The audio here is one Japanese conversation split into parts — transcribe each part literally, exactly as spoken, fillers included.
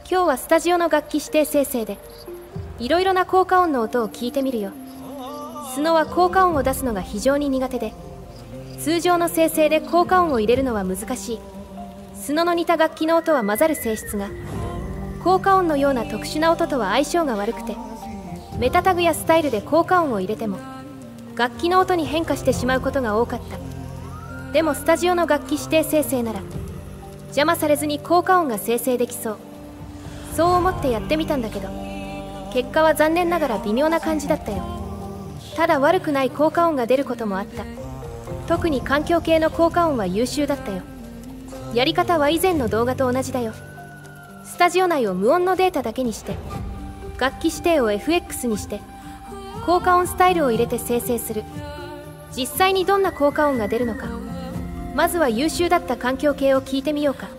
今日はスタジオの楽器指定生成でいろいろな効果音の音を聞いてみるよ。スノは効果音を出すのが非常に苦手で、通常の生成で効果音を入れるのは難しい。スノの似た楽器の音は混ざる性質が、効果音のような特殊な音とは相性が悪くて、メタタグやスタイルで効果音を入れても楽器の音に変化してしまうことが多かった。でもスタジオの楽器指定生成なら邪魔されずに効果音が生成できそう。そう思ってやってみたんだけど、結果は残念ながら微妙な感じだったよ。ただ悪くない効果音が出ることもあった。特に環境系の効果音は優秀だったよ。やり方は以前の動画と同じだよ。スタジオ内を無音のデータだけにして、楽器指定を エフエックス にして効果音スタイルを入れて生成する。実際にどんな効果音が出るのか、まずは優秀だった環境系を聞いてみようか。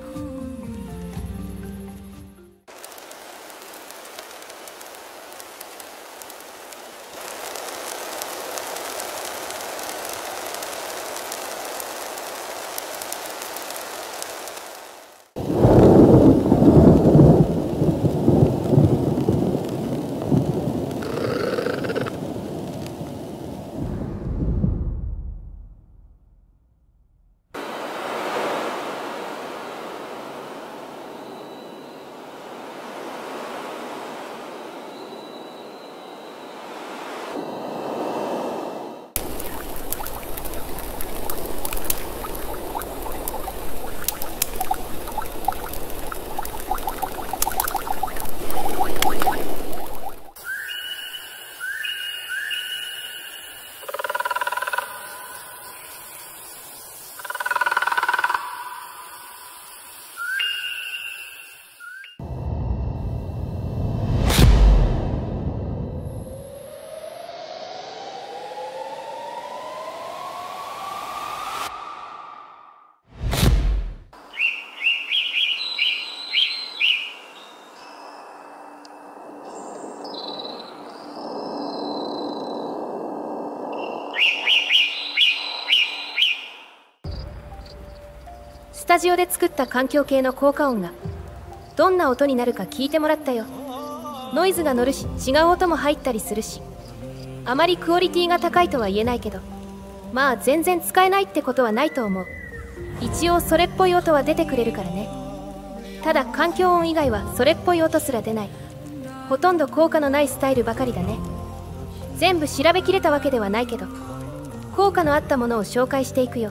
スタジオで作った環境系の効果音がどんな音になるか聞いてもらったよ。ノイズが乗るし、違う音も入ったりするし、あまりクオリティが高いとは言えないけど、まあ全然使えないってことはないと思う。一応それっぽい音は出てくれるからね。ただ環境音以外はそれっぽい音すら出ない。ほとんど効果のないスタイルばかりだね。全部調べきれたわけではないけど、効果のあったものを紹介していくよ。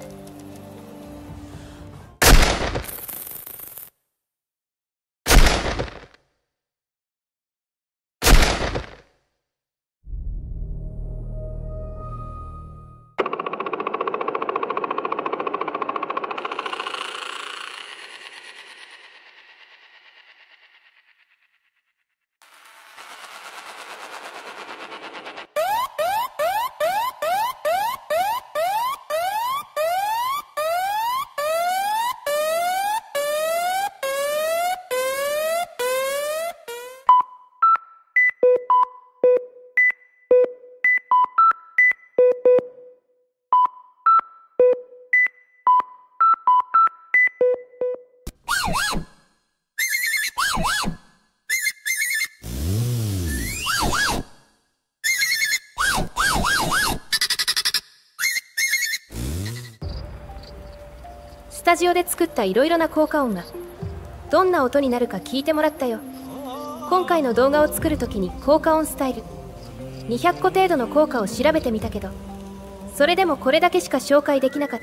スタジオで作ったいろいろな効果音がどんな音になるか聞いてもらったよ。今回の動画を作るときに効果音スタイルにひゃっこ程度の効果を調べてみたけど、それでもこれだけしか紹介できなかった。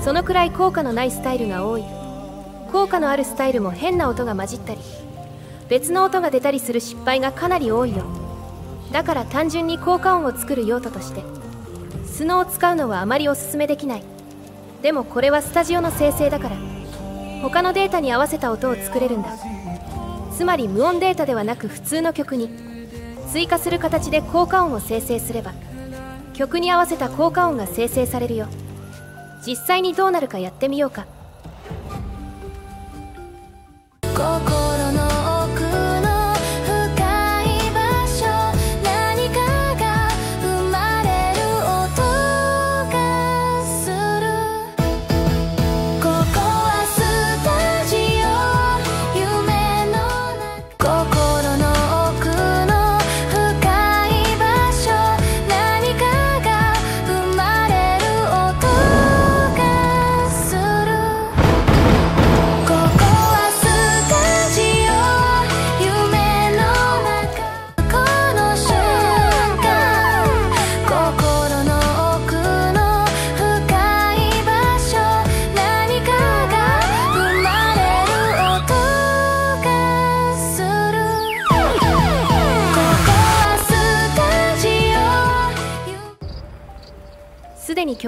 そのくらい効果のないスタイルが多い。効果のあるスタイルも変な音が混じったり、別の音が出たりする失敗がかなり多いよ。だから単純に効果音を作る用途としてスノーを使うのはあまりおすすめできない。でもこれはスタジオの生成だから、他のデータに合わせた音を作れるんだ。つまり無音データではなく普通の曲に追加する形で効果音を生成すれば、曲に合わせた効果音が生成されるよ。実際にどうなるかやってみようか。 心の奥の深い場所、何かが生まれる音がする。ここはスタジオ、夢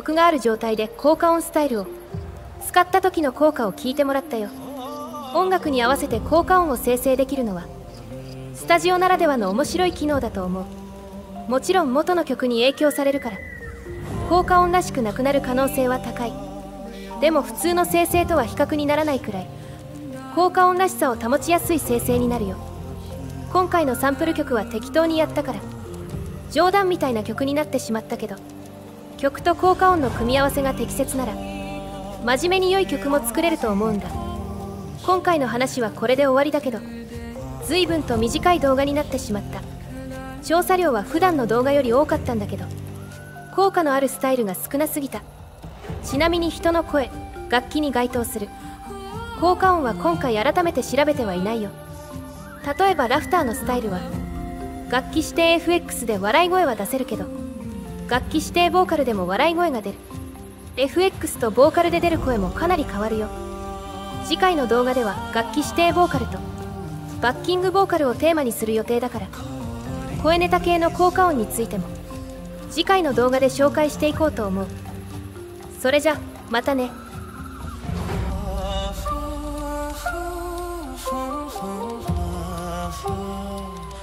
曲がある状態で効果音スタイルを使った時の効果を聞いてもらったよ。音楽に合わせて効果音を生成できるのはスタジオならではの面白い機能だと思う。もちろん元の曲に影響されるから効果音らしくなくなる可能性は高い。でも普通の生成とは比較にならないくらい効果音らしさを保ちやすい生成になるよ。今回のサンプル曲は適当にやったから冗談みたいな曲になってしまったけど、曲と効果音の組み合わせが適切なら真面目に良い曲も作れると思うんだ。今回の話はこれで終わりだけど、随分と短い動画になってしまった。調査量は普段の動画より多かったんだけど、効果のあるスタイルが少なすぎた。ちなみに人の声、楽器に該当する効果音は今回改めて調べてはいないよ。例えばラフターのスタイルは楽器指定 エフエックス で笑い声は出せるけど、楽器指定ボーカルでも笑い声が出る。 エフエックス とボーカルで出る声もかなり変わるよ。次回の動画では楽器指定ボーカルとバッキングボーカルをテーマにする予定だから、声ネタ系の効果音についても次回の動画で紹介していこうと思う。それじゃまたね。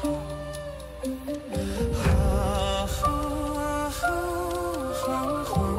「